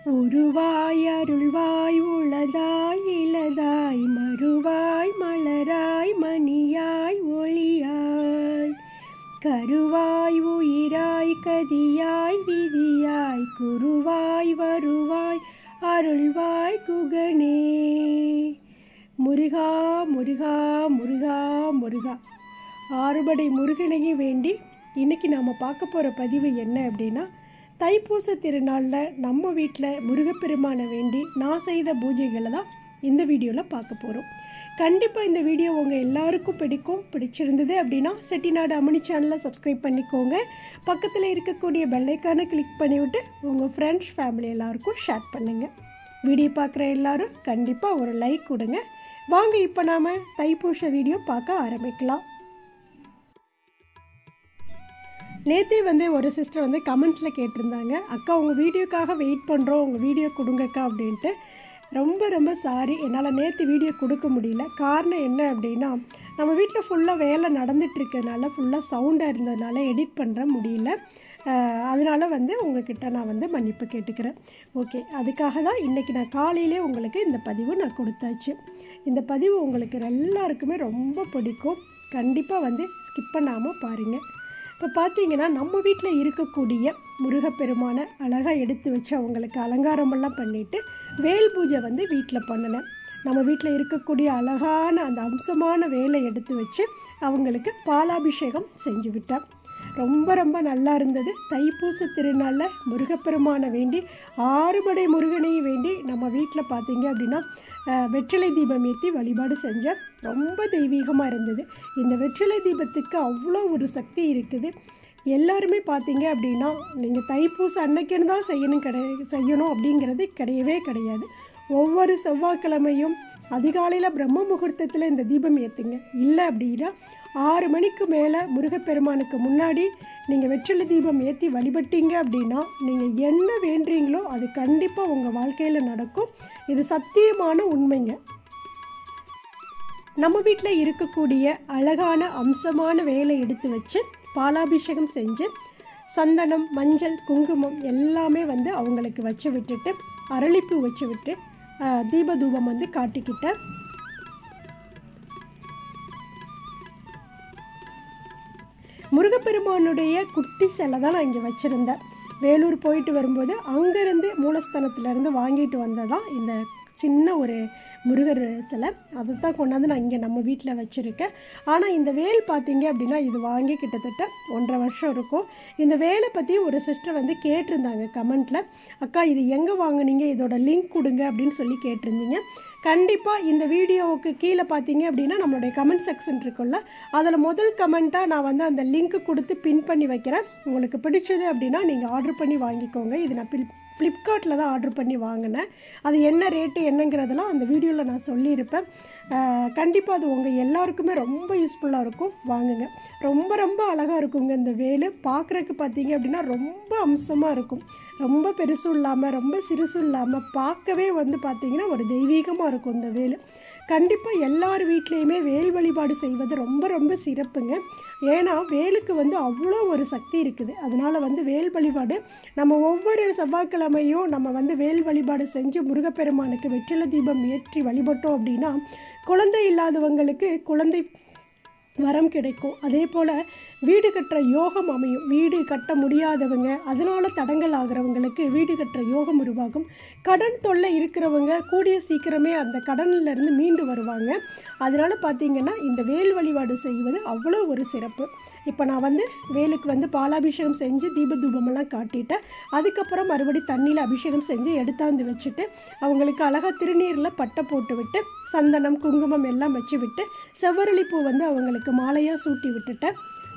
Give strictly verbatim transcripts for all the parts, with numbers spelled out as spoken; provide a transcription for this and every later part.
உருவாய் அருள்வாய் உளதாய் இளதாய் மறுவாய் மலராய் மணியாய் ஒளியாய் கருவாய் உயிராய் கதியாய் விதியாய் குருவாய் வருவாய் அருள்வாய் குகனே. முருகா முருகா முருகா முருகா ஆறுபடை முருகனையும் வேண்டி இன்றைக்கி நாம் பார்க்க போகிற பதிவு என்ன அப்படின்னா, தைப்பூச திருநாளில் நம்ம வீட்டில் முருகப்பெருமானை வேண்டி நான் செய்த பூஜைகளை தான் இந்த வீடியோவில் பார்க்க போகிறோம். கண்டிப்பாக இந்த வீடியோ உங்கள் எல்லாருக்கும் பிடிக்கும். பிடிச்சிருந்தது அப்படின்னா செட்டிநாடு அம்மணி சேனலை சப்ஸ்கிரைப் பண்ணிக்கோங்க. பக்கத்தில் இருக்கக்கூடிய பெல்லைக்கானை கிளிக் பண்ணிவிட்டு உங்கள் ஃப்ரெண்ட்ஸ் ஃபேமிலி எல்லாருக்கும் ஷேர் பண்ணுங்கள். வீடியோ பார்க்குற எல்லோரும் கண்டிப்பாக ஒரு லைக் கொடுங்க. வாங்க இப்போ நாம் தைப்பூச வீடியோ பார்க்க ஆரம்பிக்கலாம். நேற்றே வந்து ஒரு சிஸ்டர் வந்து கமெண்ட்ஸில் கேட்டிருந்தாங்க, அக்கா உங்கள் வீடியோக்காக வெயிட் பண்ணுறோம், உங்கள் வீடியோ கொடுங்கக்கா அப்படின்ட்டு. ரொம்ப ரொம்ப சாரி, என்னால் நேற்று வீடியோ கொடுக்க முடியல. காரணம் என்ன அப்படின்னா, நம்ம வீட்டில் ஃபுல்லாக வேலை நடந்துகிட்ருக்கனால ஃபுல்லாக சவுண்டாக இருந்ததுனால எடிட் பண்ணுற முடியல. அதனால் வந்து உங்கள்கிட்ட நான் வந்து மன்னிப்பு கேட்டுக்கிறேன். ஓகே, அதுக்காக தான் இன்றைக்கி நான் காலையிலே உங்களுக்கு இந்த பதிவு நான் கொடுத்தாச்சு. இந்த பதிவு உங்களுக்கு எல்லாருக்குமே ரொம்ப பிடிக்கும். கண்டிப்பாக வந்து ஸ்கிப் பண்ணாமல் பாருங்கள். இப்போ பார்த்தீங்கன்னா நம்ம வீட்டில் இருக்கக்கூடிய முருகப்பெருமானை அழகாக எடுத்து வச்சு அவங்களுக்கு அலங்காரமெல்லாம் பண்ணிவிட்டு வேல் பூஜை வந்து வீட்டில் பண்ணினேன். நம்ம வீட்டில் இருக்கக்கூடிய அழகான அந்த அம்சமான வேலை எடுத்து வச்சு அவங்களுக்கு பாலாபிஷேகம் செஞ்சு விட்டேன். ரொம்ப ரொம்ப நல்லா இருந்தது. தைப்பூச திருநாளில் முருகப்பெருமானை வேண்டி ஆறுபடை முருகனையும் வேண்டி நம்ம வீட்டில் பார்த்தீங்க அப்படின்னா வெற்றிலை தீபம் ஏற்றி வழிபாடு செஞ்ச ரொம்ப தெய்வீகமாக இருந்தது. இந்த வெற்றிலை தீபத்துக்கு அவ்வளோ ஒரு சக்தி இருக்குது. எல்லாருமே பார்த்தீங்க அப்படின்னா நீங்கள் தைப்பூச அன்னைக்குன்னு தான் செய்யணும் கிடை செய்யணும் அப்படிங்கிறது கிடையவே கிடையாது. ஒவ்வொரு செவ்வாய்க்கிழமையும் அதிகாலையில் பிரம்ம முகூர்த்தத்தில் இந்த தீபம் ஏற்றுங்க. இல்லை அப்படின்னா ஆறு மணிக்கு மேலே முருகப்பெருமானுக்கு முன்னாடி நீங்கள் வெற்றிலை தீபம் ஏற்றி வழிபட்டீங்க அப்படின்னா நீங்கள் என்ன வேண்டுறீங்களோ அது கண்டிப்பாக உங்கள் வாழ்க்கையில் நடக்கும். இது சத்தியமான உண்மைங்க. நம்ம வீட்டில் இருக்கக்கூடிய அழகான அம்சமான வேலை எடுத்து வச்சு பாலாபிஷேகம் செஞ்சு சந்தனம் மஞ்சள் குங்குமம் எல்லாமே வந்து அவங்களுக்கு வச்சு விட்டுட்டு அரளிப்பூ வச்சு விட்டு தீப தூபம் வந்து காட்டிக்கிட்டேன். முருகப்பெருமானுடைய குட்டி சிலை தான் நான் இங்கே வச்சுருந்தேன். வேலூர் போயிட்டு வரும்போது அங்கேருந்து மூலஸ்தானத்துலேருந்து வாங்கிட்டு வந்ததான் இந்த சின்ன ஒரு முருகர் சிலை. அதை தான் கொண்டாந்து நான் இங்கே நம்ம வீட்டில் வச்சுருக்கேன். ஆனால் இந்த வேல் பார்த்தீங்க அப்படின்னா இது வாங்கி கிட்டத்தட்ட ஒன்றரை வருஷம் இருக்கும். இந்த வேலை பற்றி ஒரு சிஸ்டர் வந்து கேட்டிருந்தாங்க கமெண்ட்டில், அக்கா இது எங்கே வாங்கினீங்க, இதோட லிங்க் கொடுங்க அப்படின்னு சொல்லி கேட்டிருந்தீங்க. கண்டிப்பாக இந்த வீடியோவுக்கு கீழே பார்த்தீங்க அப்படின்னா நம்மளுடைய கமெண்ட் செக்ஷன் இருக்குல்ல, அதில் முதல் கமெண்ட்டாக நான் வந்து அந்த லிங்க்கு கொடுத்து பின் பண்ணி வைக்கிறேன். உங்களுக்கு பிடிச்சது அப்படின்னா நீங்கள் ஆர்டர் பண்ணி வாங்கிக்கோங்க. இது நான் பில் ஃப்ளிப்கார்ட்டில் தான் ஆர்டர் பண்ணி வாங்கினேன். அது என்ன ரேட்டு என்னங்கிறதெல்லாம் அந்த வீடியோவில் நான் சொல்லியிருப்பேன். கண்டிப்பாக அது உங்கள் எல்லாருக்குமே ரொம்ப யூஸ்ஃபுல்லாக இருக்கும். வாங்குங்க. ரொம்ப ரொம்ப அழகாக இருக்குங்க இந்த வேலு. பார்க்குறதுக்கு பார்த்தீங்க அப்படின்னா ரொம்ப அம்சமாக இருக்கும். ரொம்ப பெருசும் இல்லாமல் ரொம்ப சிறுசும் இல்லாமல் பார்க்கவே வந்து பார்த்திங்கன்னா ஒரு தெய்வீகமாக இருக்கும் இந்த வேலு. கண்டிப்பாக எல்லார் வீட்லேயுமே வேல் வழிபாடு செய்வது ரொம்ப ரொம்ப சிறப்புங்க. ஏன்னா வேலுக்கு வந்து அவ்வளோ ஒரு சக்தி இருக்குது. அதனால் வந்து வேல் வழிபாடு நம்ம ஒவ்வொரு செவ்வாய்க்கிழமையும் நம்ம வந்து வேல் வழிபாடு செஞ்சு முருகப்பெருமானுக்கு வெற்றிலை தீபம் ஏற்றி வழிபட்டோம் அப்படின்னா குழந்தை இல்லாதவங்களுக்கு குழந்தை வரம் கிடைக்கும். அதே போல் வீடு கட்டுற யோகம் அமையும். வீடு கட்ட முடியாதவங்க அதனால் தடங்கள் ஆகிறவங்களுக்கு வீடு கட்டுற யோகம் உருவாகும். கடன் தொல்லை இருக்கிறவங்க கூடிய சீக்கிரமே அந்த கடனிலிருந்து மீண்டு வருவாங்க. அதனால் பார்த்திங்கன்னா இந்த வேல் வழிபாடு செய்வது அவ்வளோ ஒரு சிறப்பு. இப்போ நான் வந்து வேலுக்கு வந்து பாலாபிஷேகம் செஞ்சு தீப தூபமெல்லாம் காட்டிட்டேன். அதுக்கப்புறம் மறுபடி தண்ணியில் அபிஷேகம் செஞ்சு எடுத்தாந்து வச்சுட்டு அவங்களுக்கு அழகாக திருநீரில் பட்டை போட்டு விட்டு சந்தனம் குங்குமம் எல்லாம் வச்சு விட்டு செவ்வரளி பூ வந்து அவங்களுக்கு மாலையாக சூட்டி விட்டுட்டேன்.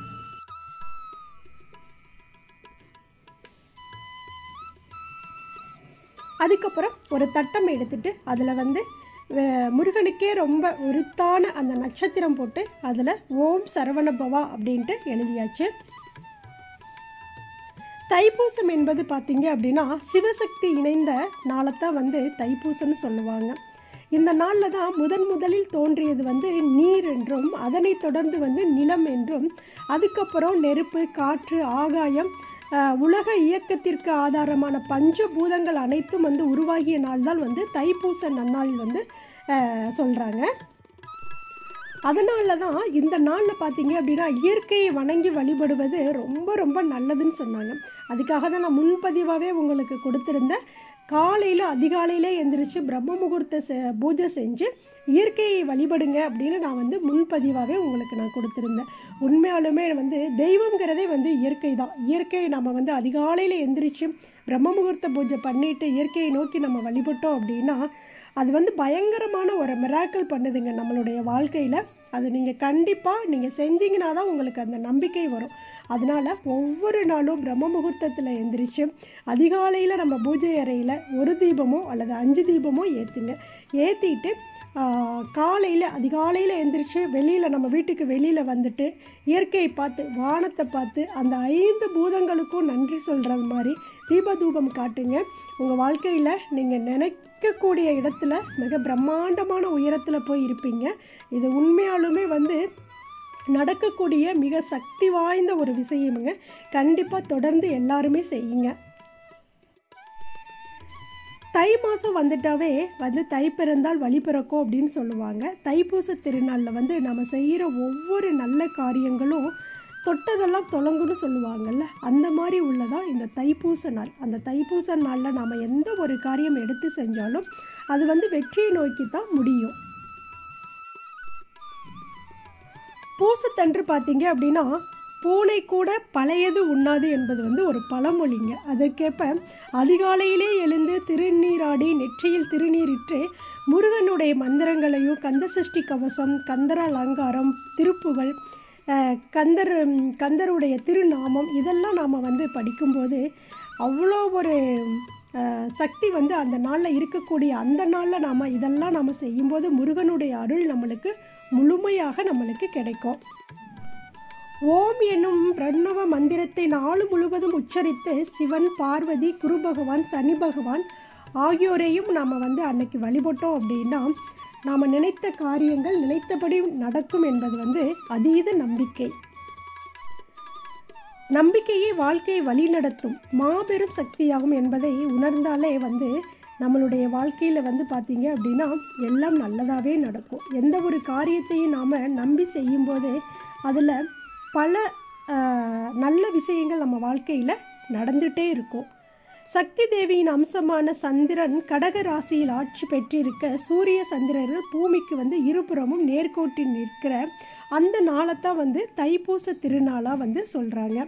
அதுக்கப்புறம் ஒரு தட்டம் எடுத்துட்டு அதில் வந்து முருகனுக்கே ரொம்ப உருத்தான அந்த நட்சத்திரம் போட்டு அதில் ஓம் சரவணபவா அப்படின்ட்டு எழுதியாச்சு. தைப்பூசம் என்பது பார்த்தீங்க அப்படின்னா சிவசக்தி இணைந்த நாளைத்தான் வந்து தைப்பூசம்னு சொல்லுவாங்க. இந்த நாளில் தான் முதன் முதலில் தோன்றியது வந்து நீர் என்றும் அதனை தொடர்ந்து வந்து நிலம் என்றும் அதுக்கப்புறம் நெருப்பு காற்று ஆகாயம் உலக இயக்கத்திற்கு ஆதாரமான பஞ்சபூதங்கள் அனைத்தும் வந்து உருவாகிய நாள் தான் வந்து தைப்பூச நன்னாள் வந்து சொல்கிறாங்க. அதனால தான் இந்த நாளில் பார்த்தீங்க அப்படின்னா இயற்கையை வணங்கி வழிபடுவது ரொம்ப ரொம்ப நல்லதுன்னு சொன்னாங்க. அதுக்காக தான் நான் முன்பதிவாகவே உங்களுக்கு கொடுத்துருந்தேன். காலையில் அதிகாலையிலே எந்திரிச்சு பிரம்ம முகூர்த்த செ பூஜை செஞ்சு இயற்கையை வழிபடுங்க அப்படின்னு நான் வந்து முன்பதிவாகவே உங்களுக்கு நான் கொடுத்துருந்தேன். உண்மையாலுமே வந்து தெய்வங்கிறதே வந்து இயற்கை தான். இயற்கையை நம்ம வந்து அதிகாலையில் எந்திரிச்சு பிரம்ம முகூர்த்த பூஜை பண்ணிவிட்டு இயற்கையை நோக்கி நம்ம வழிபட்டோம் அப்படின்னா அது வந்து பயங்கரமான ஒரு மிராக்கிள் பண்ணுதுங்க நம்மளுடைய வாழ்க்கையில். அது நீங்கள் கண்டிப்பாக நீங்கள் செஞ்சீங்கன்னா தான் உங்களுக்கு அந்த நம்பிக்கை வரும். அதனால் ஒவ்வொரு நாளும் பிரம்ம முகூர்த்தத்தில் எந்திரிச்சு அதிகாலையில் நம்ம பூஜை அறையில் ஒரு தீபமோ அல்லது அஞ்சு தீபமோ ஏற்றுங்க. ஏற்றிட்டு காலையில் அதிகாலையில் எந்திரிச்சு வெளியில் நம்ம வீட்டுக்கு வெளியில் வந்துட்டு இயற்கையை பார்த்து வானத்தை பார்த்து அந்த ஐந்து பூதங்களுக்கும் நன்றி சொல்கிறது மாதிரி தீப தூபம் காட்டுங்க. உங்கள் வாழ்க்கையில் நீங்கள் நினைக்கக்கூடிய இடத்துல மிக பிரம்மாண்டமான உயரத்தில் போய் இருப்பீங்க. இது உண்மையாலுமே வந்து நடக்கக்கூடிய மிக சக்தி வாய்ந்த ஒரு விஷயமுங்க. கண்டிப்பாக தொடர்ந்து எல்லாருமே செய்யுங்க. தை மாதம் வந்துட்டாவே வந்து தை பிறந்தால் வழி பிறக்கும் அப்படின்னு சொல்லுவாங்க. தைப்பூச திருநாளில் வந்து நம்ம செய்கிற ஒவ்வொரு நல்ல காரியங்களும் தொட்டதெல்லாம் தொலங்குன்னு சொல்லுவாங்கள்ல, அந்த மாதிரி உள்ளதான் இந்த தைப்பூச நாள். அந்த தைப்பூச நாளில் நாம் எந்த ஒரு காரியம் எடுத்து செஞ்சாலும் அது வந்து வெற்றியை நோக்கி தான் முடியும். பூசத்தன்று பார்த்தீங்க அப்படின்னா பூனை கூட பழையது உண்ணாது என்பது வந்து ஒரு பழமொழிங்க. அதற்கேற்ப அதிகாலையிலே எழுந்து திருநீராடி நெற்றியில் திருநீரிட்டு முருகனுடைய மந்திரங்களையும் கந்த சஷ்டி கவசம், கந்தர அலங்காரம், திருப்புகள், கந்தர் கந்தருடைய திருநாமம் இதெல்லாம் நாம் வந்து படிக்கும்போது அவ்வளோ ஒரு சக்தி வந்து அந்த நாளில் இருக்கக்கூடிய அந்த நாளில் நாம் இதெல்லாம் நாம் செய்யும்போது முருகனுடைய அருள் நம்மளுக்கு முழுமையாக நம்மளுக்கு கிடைக்கும். ஓம் என்னும் பிரணவ மந்திரத்தை நாள் முழுவதும் உச்சரித்து சிவன், பார்வதி, குரு பகவான், சனி பகவான் ஆகியோரையும் நாம் வந்து அன்னைக்கு வழிபட்டோம் அப்படின்னா நாம் நினைத்த காரியங்கள் நினைத்தபடி நடக்கும் என்பது வந்து அதீத நம்பிக்கை. நம்பிக்கையே வாழ்க்கையை வழிநடத்தும் மாபெரும் சக்தியாகும் என்பதை உணர்ந்தாலே வந்து நம்மளுடைய வாழ்க்கையில் வந்து பார்த்திங்க அப்படின்னா எல்லாம் நல்லதாகவே நடக்கும். எந்த ஒரு காரியத்தையும் நாம் நம்பி செய்யும்போது அதில் பல நல்ல விஷயங்கள் நம்ம வாழ்க்கையில் நடந்துகிட்டே இருக்கும். சக்தி தேவியின் அம்சமான சந்திரன் கடக ராசியில் ஆட்சி பெற்றிருக்க சூரிய சந்திரர்கள் பூமிக்கு வந்து இருபுறமும் நேர்கோட்டில் நிற்கிற அந்த நாளைத்தான் வந்து தைப்பூச திருநாளாக வந்து சொல்கிறாங்க.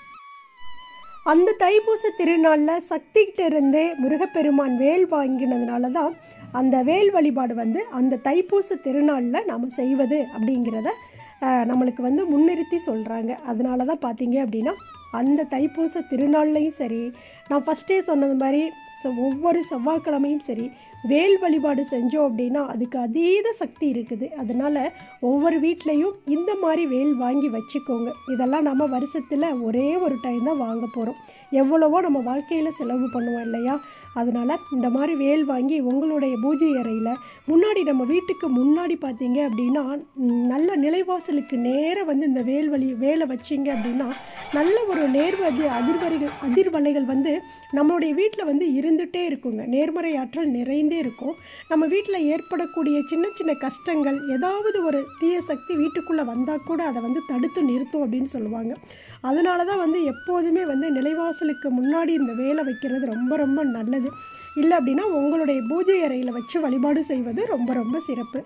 அந்த தைப்பூச திருநாளில் சக்திகிட்ட இருந்தே முருகப்பெருமான் வேல் வாங்கினதுனால தான் அந்த வேல் வழிபாடு வந்து அந்த தைப்பூச திருநாளில் நாம் செய்வது அப்படிங்கிறத நம்மளுக்கு வந்து முன்னிறுத்தி சொல்கிறாங்க. அதனால தான் பார்த்தீங்க அப்படின்னா அந்த தைப்பூச திருநாள்லையும் சரி, நான் ஃபஸ்ட்டே சொன்னது மாதிரி ஒவ்வொரு செவ்வாய்க்கிழமையும் சரி வேல் வழிபாடு செஞ்சோம் அப்படின்னா அதுக்கு அதீத சக்தி இருக்குது. அதனால் ஒவ்வொரு வீட்லேயும் இந்த மாதிரி வேல் வாங்கி வச்சுக்கோங்க. இதெல்லாம் நம்ம வருஷத்தில் ஒரே ஒரு டைம் தான் வாங்க போகிறோம். எவ்வளவோ நம்ம வாழ்க்கையில் செலவு பண்ணுவோம் இல்லையா? அதனால் இந்த மாதிரி வேல் வாங்கி உங்களுடைய பூஜை அறையில் முன்னாடி நம்ம வீட்டுக்கு முன்னாடி பார்த்தீங்க அப்படின்னா நல்ல நிலைவாசலுக்கு நேராக வந்து இந்த வேல் வழி வேலை வச்சிங்க அப்படின்னா நல்ல ஒரு நேர்வதி அதிர்வலைகள் அதிர்வலைகள் வந்து நம்மளுடைய வீட்டில் வந்து இருந்துகிட்டே இருக்குங்க. நேர்மறை ஆற்றல் நிறைந்தே இருக்கும். நம்ம வீட்டில் ஏற்படக்கூடிய சின்ன சின்ன கஷ்டங்கள் ஏதாவது ஒரு தீய சக்தி வீட்டுக்குள்ளே வந்தால் கூட அதை வந்து தடுத்து நிறுத்தும் அப்படின்னு சொல்லுவாங்க. அதனால தான் வந்து எப்போதுமே வந்து நிலைவாசலுக்கு முன்னாடி இந்த வேலை வைக்கிறது ரொம்ப ரொம்ப நல்லது. இல்லை அப்படின்னா உங்களுடைய பூஜை அறையில் வச்சு வழிபாடு செய்வது ரொம்ப ரொம்ப சிறப்பு.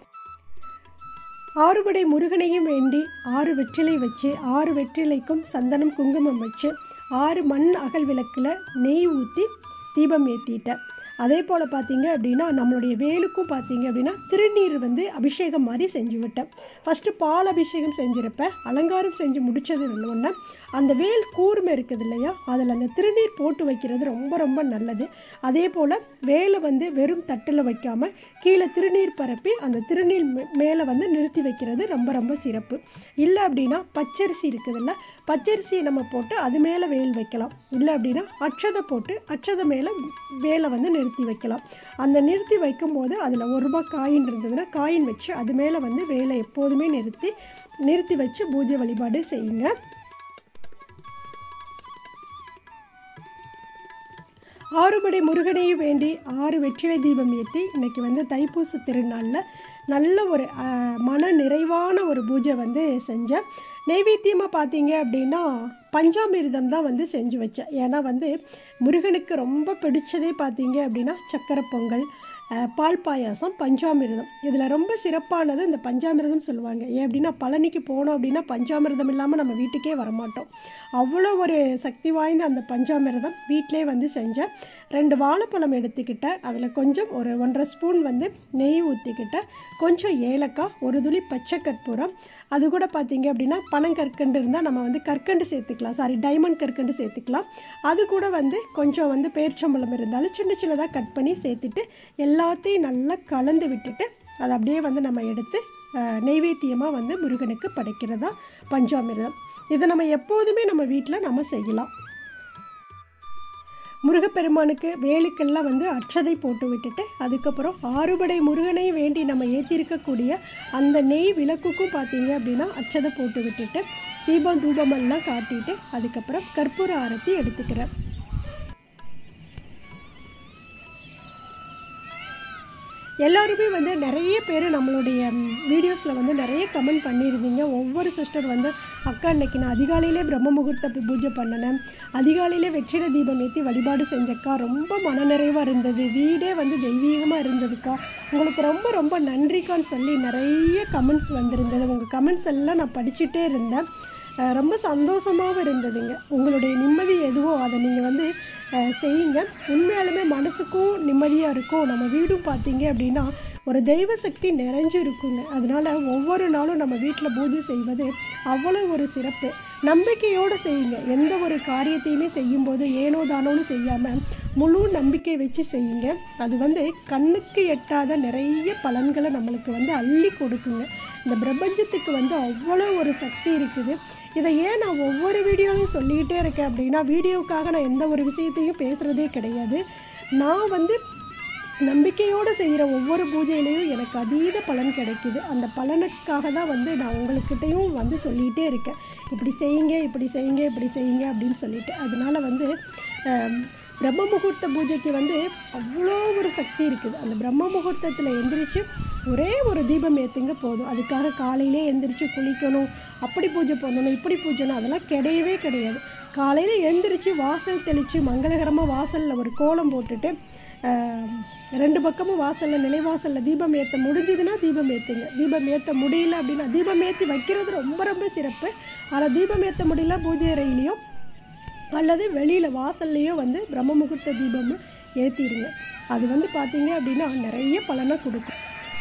ஆறுபடை முருகனையும் வேண்டி ஆறு வெற்றிலை வச்சு ஆறு வெற்றிலைக்கும் சந்தனம் குங்குமம் வச்சு ஆறு மண் அகல் விளக்கில் நெய் ஊற்றி தீபம் ஏற்றிட்டேன். அதே போல் பார்த்தீங்க அப்படின்னா நம்மளுடைய வேலுக்கும் பார்த்தீங்க அப்படின்னா திருநீர் வந்து அபிஷேகம் மாதிரி செஞ்சு விட்டேன். ஃபஸ்ட்டு பால் அபிஷேகம் செஞ்சுருப்பேன். அலங்காரம் செஞ்சு முடித்தது ஒன்று அந்த வேல் கூர்மை இருக்குது இல்லையா, அதில் அந்த திருநீர் போட்டு வைக்கிறது ரொம்ப ரொம்ப நல்லது. அதே போல் வேலை வந்து வெறும் தட்டில் வைக்காமல் கீழே திருநீர் பரப்பி அந்த திருநீர் மேலே வந்து நிறுத்தி வைக்கிறது ரொம்ப ரொம்ப சிறப்பு. இல்லை அப்படின்னா பச்சரிசி இருக்குதுல்ல, பச்சரிசியை நம்ம போட்டு அது மேலே வேல் வைக்கலாம். இல்லை அப்படின்னா அட்சதை போட்டு அட்சதை மேலே வேலை வந்து நிறுத்தி வைக்கலாம். அந்த நிறுத்தி வைக்கும்போது அதில் ஒரு ரூபாய் காயின் இருந்ததுன்னா காயின் வச்சு அது மேலே வந்து வேலை எப்போதுமே நிறுத்தி நிறுத்தி வச்சு பூஜை வழிபாடு செய்யுங்க. ஆறுபடை முருகனையும் வேண்டி ஆறு வெற்றிலை தீபம் ஏற்றி இன்றைக்கி வந்து தைப்பூச திருநாளில் நல்ல ஒரு மன நிறைவான ஒரு பூஜை வந்து செஞ்சேன். நெய்வேத்தியமாக பார்த்தீங்க அப்படின்னா பஞ்சாமிர்தம் தான் வந்து செஞ்சு வச்சேன். ஏன்னா வந்து முருகனுக்கு ரொம்ப பிடிச்சதே பார்த்தீங்க அப்படின்னா சக்கரை பொங்கல், பால் பாயாசம், பஞ்சாமிர்தம். இதில் ரொம்ப சிறப்பானது இந்த பஞ்சாமிர்தம் சொல்லுவாங்க. ஏன் அப்படின்னா பழனிக்கு போனோம் அப்படின்னா பஞ்சாமிர்தம் இல்லாமல் நம்ம வீட்டுக்கே வரமாட்டோம். அவ்வளோ ஒரு சக்தி வாய்ந்த அந்த பஞ்சாமிர்தம் வீட்டிலே வந்து செஞ்சேன். ரெண்டு வாழைப்பழம் எடுத்துக்கிட்டேன், அதில் கொஞ்சம் ஒரு ஒன்றரை ஸ்பூன் வந்து நெய் ஊற்றிக்கிட்டேன், கொஞ்சம் ஏலக்காய், ஒரு துளி பச்சை கற்பூரம், அது கூட பார்த்திங்க அப்படின்னா பனங்கற்கண்டு இருந்தால் நம்ம வந்து கற்கண்டு சேர்த்துக்கலாம், சாரி டைமண்ட் கற்கண்டு சேர்த்துக்கலாம். அது கூட வந்து கொஞ்சம் வந்து பேரிச்சம்பழம் இருந்தாலும் சின்ன சின்னதாக கட் பண்ணி சேர்த்துட்டு எல்லாத்தையும் நல்லா கலந்து விட்டுட்டு அதை அப்படியே வந்து நம்ம எடுத்து நெய்வேத்தியமாக வந்து முருகனுக்கு படைக்கிறதா பஞ்சாமிர்தம். இதை நம்ம எப்போதுமே நம்ம வீட்டில் நம்ம செய்யலாம். முருகப்பெருமானுக்கு வேலுக்கெல்லாம் வந்து அர்ச்சதை போட்டு விட்டுட்டு அதுக்கப்புறம் ஆறுபடை முருகனை வேண்டி நம்ம ஏற்றிருக்கக்கூடிய அந்த நெய் விளக்குக்கும் பார்த்தீங்க அப்படின்னா அர்ச்சதை போட்டு விட்டுட்டு தீபம் தூபமெல்லாம் காட்டிட்டு அதுக்கப்புறம் கற்பூர ஆரத்தி எடுத்துக்கிறேன். எல்லாருமே வந்து நிறைய பேர் நம்மளுடைய வீடியோஸில் வந்து நிறைய கமெண்ட் பண்ணியிருந்தீங்க. ஒவ்வொரு சிஸ்டர் வந்து அக்கா இன்றைக்கி நான் அதிகாலையிலே பிரம்ம முகூர்த்த பூஜை பண்ணினேன், அதிகாலையிலே வெற்றிலை தீபம் ஏற்றி வழிபாடு செஞ்சக்கா, ரொம்ப மனநிறைவாக இருந்தது, வீடே வந்து தெய்வீகமாக இருந்ததுக்கா, உங்களுக்கு ரொம்ப ரொம்ப நன்றிக்கான்னு சொல்லி நிறைய கமெண்ட்ஸ் வந்திருந்தது. உங்கள் கமெண்ட்ஸ் எல்லாம் நான் படிச்சுட்டே இருந்தேன். ரொம்ப சந்தோஷமாகவும் இருந்ததுங்க. உங்களுடைய நிம்மதி எதுவோ அதை நீங்கள் வந்து செய்யுங்க. உண்மையாலுமே மனசுக்கும் நிம்மதியாக இருக்கும். நம்ம வீடும் பார்த்தீங்க அப்படின்னா ஒரு தெய்வ சக்தி நிறைஞ்சு இருக்குங்க. அதனால் ஒவ்வொரு நாளும் நம்ம வீட்டில் பூஜை செய்வது அவ்வளோ ஒரு சிறப்பு. நம்பிக்கையோடு செய்யுங்க. எந்த ஒரு காரியத்தையுமே செய்யும்போது ஏனோ தானோன்னு செய்யாமல் முழு நம்பிக்கை வச்சு செய்யுங்க. அது வந்து கண்ணுக்கு எட்டாத நிறைய பலன்களை நம்மளுக்கு வந்து அள்ளி கொடுக்குங்க. இந்த பிரபஞ்சத்துக்கு வந்து அவ்வளோ ஒரு சக்தி இருக்குது. இதை ஏன் நான் ஒவ்வொரு வீடியோலையும் சொல்லிக்கிட்டே இருக்கேன் அப்படின்னா வீடியோவுக்காக நான் எந்த ஒரு விஷயத்தையும் பேசுகிறதே கிடையாது. நான் வந்து நம்பிக்கையோடு செய்கிற ஒவ்வொரு பூஜையிலையும் எனக்கு அதீத பலன் கிடைக்குது. அந்த பலனுக்காக தான் வந்து நான் உங்கள்கிட்டையும் வந்து சொல்லிகிட்டே இருக்கேன், இப்படி செய்யுங்க இப்படி செய்யுங்க இப்படி செய்யுங்க அப்படின்னு சொல்லிட்டு. அதனால் வந்து பிரம்ம முகூர்த்த பூஜைக்கு வந்து அவ்வளோ ஒரு சக்தி இருக்குது. அந்த பிரம்ம முகூர்த்தத்தில் எந்திரிச்சு ஒரே ஒரு தீபம் ஏற்றுங்க போதும். அதுக்காக காலையிலே எந்திரிச்சு குளிக்கணும், அப்படி பூஜை பண்ணணும், இப்படி பூஜைணும், அதெல்லாம் கிடையவே கிடையாது. காலையில் எந்திரிச்சு வாசல் தெளித்து மங்களகரமாக வாசலில் ஒரு கோலம் போட்டுட்டு ரெண்டு பக்கமும் வாசலில் நிலைவாசலில் தீபம் ஏற்ற முடிஞ்சதுன்னா தீபம் ஏற்றுங்க. தீபம் ஏற்ற முடியல அப்படின்னா தீபம் ஏற்றி வைக்கிறது ரொம்ப ரொம்ப சிறப்பு. ஆனால் தீபம் ஏற்ற முடியல பூஜை அறையிலையோ அல்லது வெளியில் வாசல்லையோ வந்து பிரம்ம முகூர்த்த தீபம் ஏற்றிடுங்க. அது வந்து பார்த்தீங்க அப்படின்னா நிறைய பலனை கொடுக்கும்.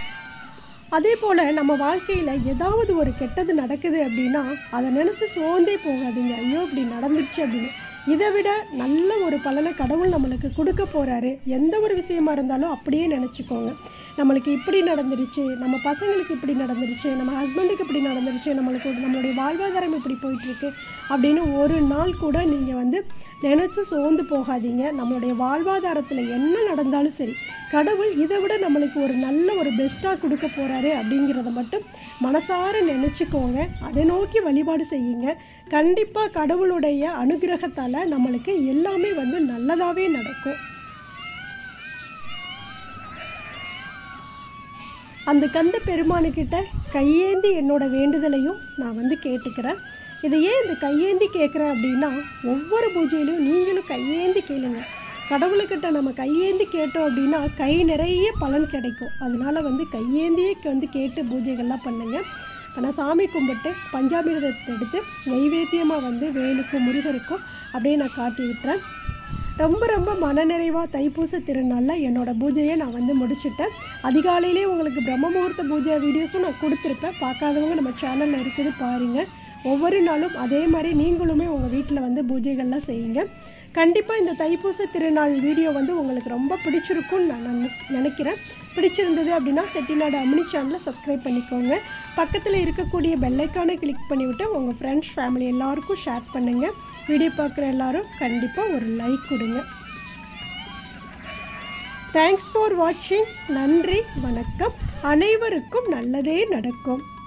அதே போல் நம்ம வாழ்க்கையில் ஏதாவது ஒரு கெட்டது நடக்குது அப்படின்னா அதை நினச்சி சோர்ந்தே போகாதீங்க. ஐயோ இப்படி நடந்துருச்சு அப்படின்னு. இதை விட நல்ல ஒரு பலனை கடவுள் நம்மளுக்கு கொடுக்க போகிறாரு. எந்த ஒரு விஷயமா இருந்தாலும் அப்படியே நினச்சிக்கோங்க. நம்மளுக்கு இப்படி நடந்துருச்சு, நம்ம பசங்களுக்கு இப்படி நடந்துருச்சு, நம்ம ஹஸ்பண்டுக்கு இப்படி நடந்துருச்சு, நம்மளுக்கு நம்மளுடைய வாழ்வாதாரம் இப்படி போயிட்டுருக்கு அப்படின்னு ஒரு நாள் கூட நீங்கள் வந்து நினச்சி சோர்ந்து போகாதீங்க. நம்மளுடைய வாழ்வாதாரத்தில் என்ன நடந்தாலும் சரி கடவுள் இதை விட நம்மளுக்கு ஒரு நல்ல ஒரு பெஸ்ட்டாக கொடுக்க போகிறாரு அப்படிங்கிறத மட்டும் மனசார நினச்சிக்கோங்க. அதை நோக்கி வழிபாடு செய்யுங்க. கண்டிப்பாக கடவுளுடைய அனுகிரகத்தால் நம்மளுக்கு எல்லாமே வந்து நல்லதாகவே நடக்கும். அந்த கந்த பெருமானுக்கிட்ட கையேந்தி என்னோட வேண்டுதலையும் நான் வந்து கேட்டுக்கிறேன். இதை ஏன் இந்த கையேந்தி கேட்குறேன் அப்படின்னா ஒவ்வொரு பூஜையிலையும் நீங்களும் கையேந்தி கேளுங்க. கடவுளுக்கிட்ட நம்ம கையேந்தி கேட்டோம் அப்படின்னா கை நிறைய பலன் கிடைக்கும். அதனால் வந்து கையேந்தியே வந்து கேட்டு பூஜைகள்லாம் பண்ணுங்கள். ஆனால் சாமி கும்பிட்டு பஞ்சாமிர்தத்தை எடுத்து நைவேத்தியமாக வந்து வேலுக்கும் முருகருக்கும் அப்படியே நான் காட்டி விட்டுறேன். ரொம்ப ரொம்ப மனநிறைவாக தைப்பூச திருநாளில் என்னோடய பூஜையை நான் வந்து முடிச்சுட்டேன். அதிகாலையிலே உங்களுக்கு பிரம்ம முகூர்த்த பூஜை வீடியோஸும் நான் கொடுத்துருப்பேன். பார்க்காதவங்க நம்ம சேனலில் இருக்குது பாருங்கள். ஒவ்வொரு நாளும் அதே மாதிரி நீங்களுமே உங்கள் வீட்டில் வந்து பூஜைகள்லாம் செய்யுங்க. கண்டிப்பாக இந்த தைப்பூச திருநாள் வீடியோ வந்து உங்களுக்கு ரொம்ப பிடிச்சிருக்குன்னு நான் நினைக்கிறேன். பிடிச்சிருந்தது அப்படின்னா செட்டிநாடு அம்னி சேனலை சப்ஸ்கிரைப் பண்ணிக்கோங்க. பக்கத்தில் இருக்கக்கூடிய பெல்லைக்கானை கிளிக் பண்ணிவிட்டு உங்கள் ஃப்ரெண்ட்ஸ் ஃபேமிலி எல்லாருக்கும் ஷேர் பண்ணுங்கள். வீடியோ பார்க்குற எல்லாரும் கண்டிப்பாக ஒரு லைக் கொடுங்க. தேங்க்ஸ் ஃபார் வாட்சிங். நன்றி, வணக்கம். அனைவருக்கும் நல்லதே நடக்கும்.